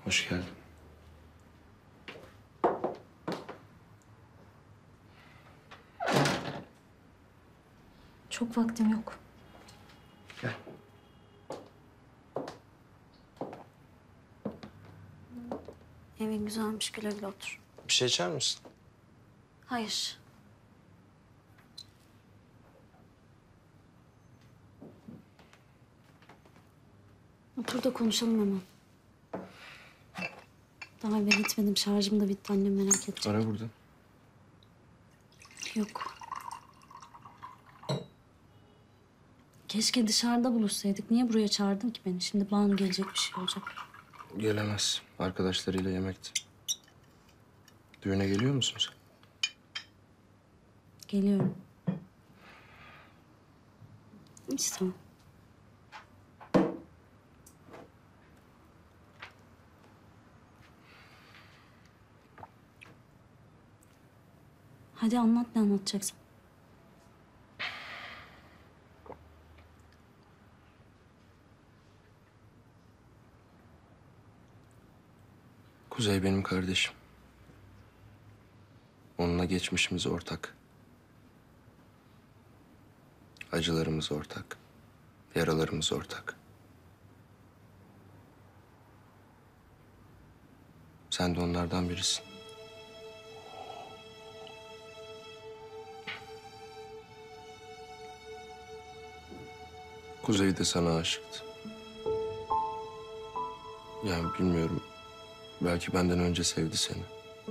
Hoş geldin. Çok vaktim yok. Gel. Evin güzelmiş, güle güle otur. Bir şey içer misin? Hayır. Otur da konuşalım hemen. Daha eve gitmedim. Şarjım da bitti. Annem merak edecek. Ara burada. Yok. Keşke dışarıda buluşsaydık. Niye buraya çağırdın ki beni? Şimdi Banu gelecek, bir şey olacak. Gelemez. Arkadaşlarıyla yemekti. Düğüne geliyor musun sen? Geliyorum. İstemem. Hadi anlat, ne anlatacaksın? Kuzey benim kardeşim. Onunla geçmişimiz ortak. Acılarımız ortak. Yaralarımız ortak. Sen de onlardan birisin. Kuzey de sana aşıktı. Yani bilmiyorum. Belki benden önce sevdi seni.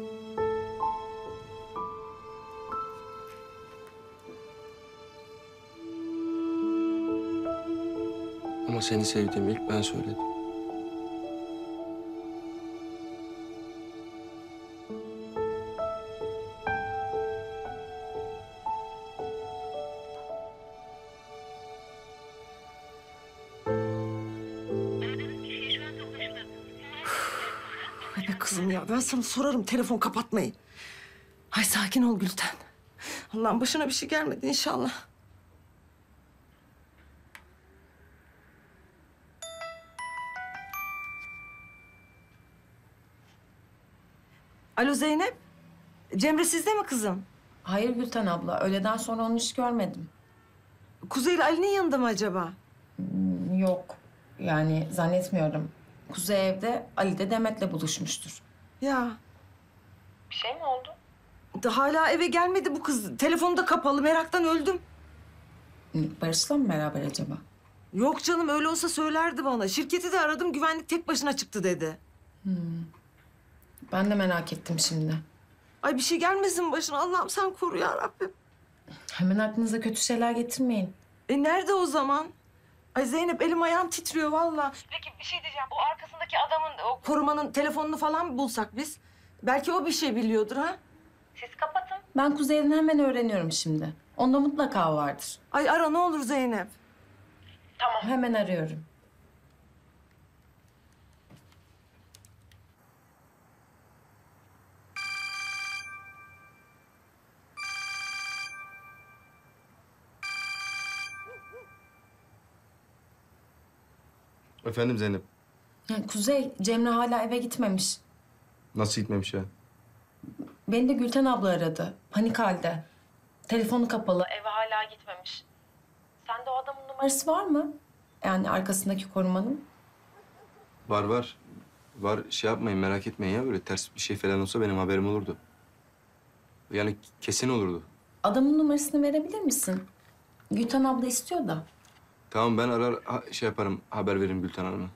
Ama seni sevdiğimi ilk ben söyledim. Ay be kızım ya, ben sana sorarım telefon kapatmayı. Ay sakin ol Gülten. Allah'ın başına bir şey gelmedi inşallah. Alo Zeynep. Cemre sizde mi kızım? Hayır Gülten abla, öğleden sonra onu hiç görmedim. Kuzey ile Ali'nin yanında mı acaba? Yok, yani zannetmiyorum. Kuzey evde, Ali de Demet'le buluşmuştur. Ya. Bir şey mi oldu? Hala eve gelmedi bu kız. Telefonu da kapalı, meraktan öldüm. Barış'la mı beraber acaba? Yok canım, öyle olsa söylerdi bana. Şirketi de aradım, güvenlik tek başına çıktı dedi. Ben de merak ettim şimdi. Ay bir şey gelmesin başına. Allah'ım sen koru ya Rabbim. Hemen aklınıza kötü şeyler getirmeyin. Nerede o zaman? Ay Zeynep, elim ayağım titriyor vallahi. Peki bir şey diyeceğim. O arkasındaki adamın o... Korumanın telefonunu falan mı bulsak biz? Belki o bir şey biliyordur ha? Siz kapatın. Ben Kuzey'den hemen öğreniyorum şimdi. Onda mutlaka vardır. Ay ara ne olur Zeynep. Hemen arıyorum. Efendim Zeynep, Yani Kuzey, Cemre hala eve gitmemiş. nasıl gitmemiş ya? Beni de Gülten abla aradı. Panik halde. Telefonu kapalı, eve hala gitmemiş. Sende o adamın numarası var mı? Yani arkasındaki korumanın. Var var. Var, şey yapmayın, merak etmeyin ya. Böyle ters bir şey falan olsa benim haberim olurdu. Yani kesin olurdu. Adamın numarasını verebilir misin? Gülten abla istiyor da. Tamam, ben arar şey yaparım, haber veririm Gülten Hanım'a.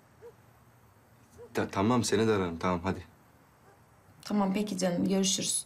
Tamam, seni de ararım. Tamam, hadi. Tamam peki canım, görüşürüz.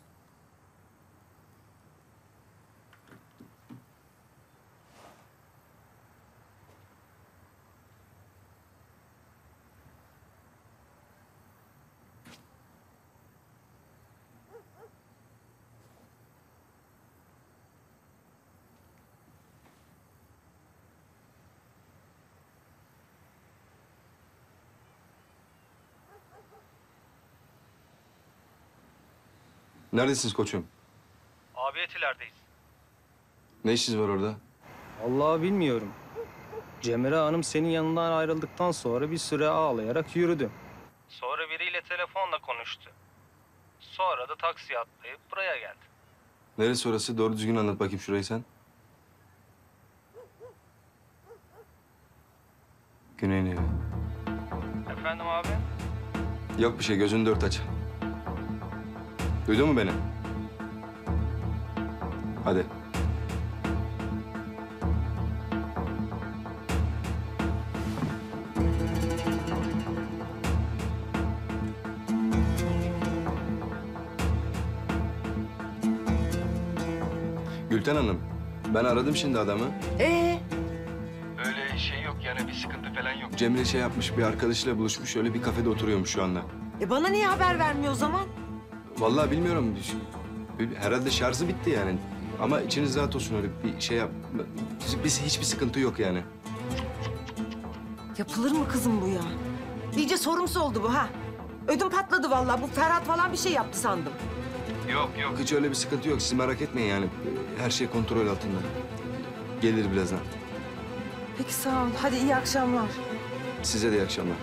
Neredesiniz koçum? Abi Etiler'deyiz. Ne işiniz var orada? Vallahi bilmiyorum. Cemre Hanım senin yanından ayrıldıktan sonra bir süre ağlayarak yürüdü. Sonra biriyle telefonla konuştu. Sonra da taksiye atlayıp buraya geldi. Neresi orası? Doğru düzgün anlat bakayım şurayı sen. Güney'in evi. Efendim abi? Yok bir şey, gözünü dört aç. Duydun mu beni? Hadi. Gülten Hanım, ben aradım şimdi adamı. Öyle şey yok yani, bir sıkıntı falan yok. Cemre şey yapmış, bir arkadaşıyla buluşmuş, öyle bir kafede oturuyormuş şu anda. Bana niye haber vermiyor o zaman? Vallahi bilmiyorum. Herhalde şarjı bitti yani. Ama içiniz rahat olsun, öyle bir şey yap. Biz hiçbir sıkıntı yok yani. Yapılır mı kızım bu ya? İyice sorumsuz oldu bu ha. Ödüm patladı vallahi. Bu Ferhat falan bir şey yaptı sandım. Yok hiç öyle bir sıkıntı yok. Siz merak etmeyin yani. Her şey kontrol altında. Gelir birazdan. Peki sağ ol. Hadi iyi akşamlar. Size de iyi akşamlar.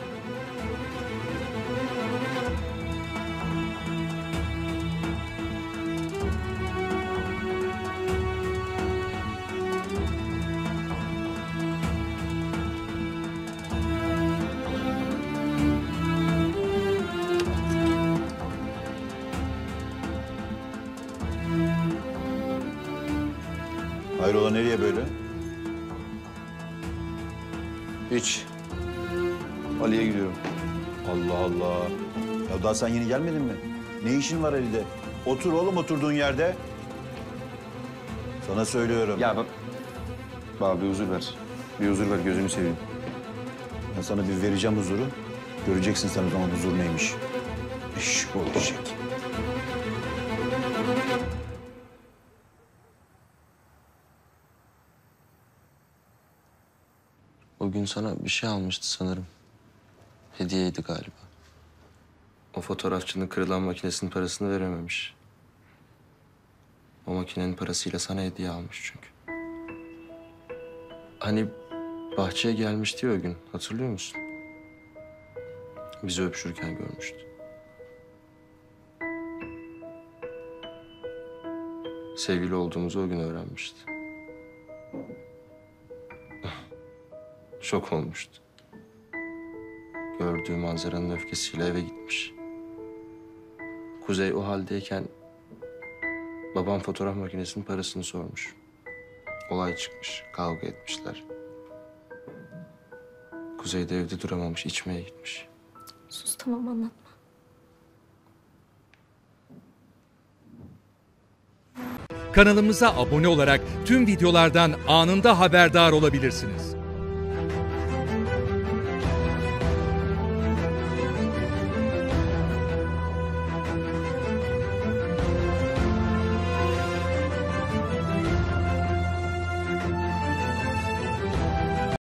Hayrola, nereye böyle? Hiç. Ali'ye gidiyorum. Allah Allah. Ya daha sen yeni gelmedin mi? Ne işin var Ali'de? Otur oğlum oturduğun yerde. Sana söylüyorum. Ya bak. Bana bir huzur ver. Bir huzur ver, gözünü seveyim. Ben sana bir vereceğim huzuru. Göreceksin sen o zaman huzur neymiş. Eşşik olacak. O gün sana bir şey almıştı sanırım. Hediyeydi galiba. O fotoğrafçının kırılan makinesinin parasını verememiş. O makinenin parasıyla sana hediye almış çünkü. Hani bahçeye gelmişti ya o gün, hatırlıyor musun? Bizi öpüşürken görmüştü. Sevgili olduğumuzu o gün öğrenmişti. Şok olmuştu. Gördüğü manzaranın öfkesiyle eve gitmiş. Kuzey o haldeyken babam fotoğraf makinesinin parasını sormuş. Olay çıkmış, kavga etmişler. Kuzey de evde duramamış, içmeye gitmiş. Sus tamam anlatma. Kanalımıza abone olarak tüm videolardan anında haberdar olabilirsiniz.